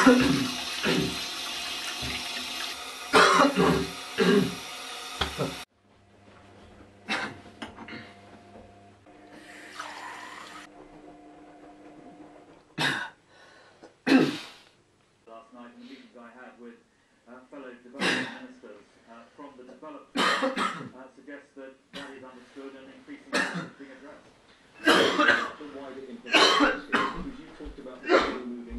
night in the meetings I had with fellow development ministers from the developed suggests that that is understood and increasingly being addressed. The wider implications, because you talked about the people moving.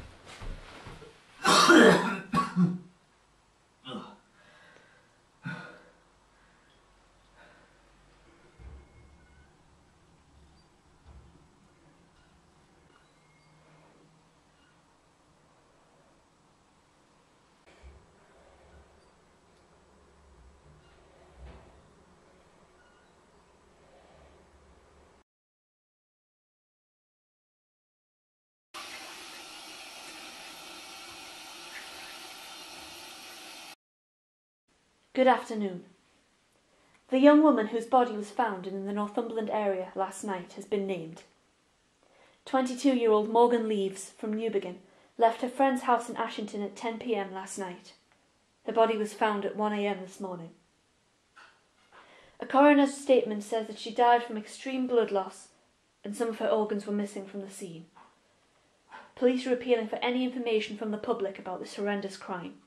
Good afternoon. The young woman whose body was found in the Northumberland area last night has been named. 22-year-old Morgan Leaves from Newbegin left her friend's house in Ashington at 10 p.m. last night. Her body was found at 1 a.m. this morning. A coroner's statement says that she died from extreme blood loss and some of her organs were missing from the scene. Police are appealing for any information from the public about this horrendous crime.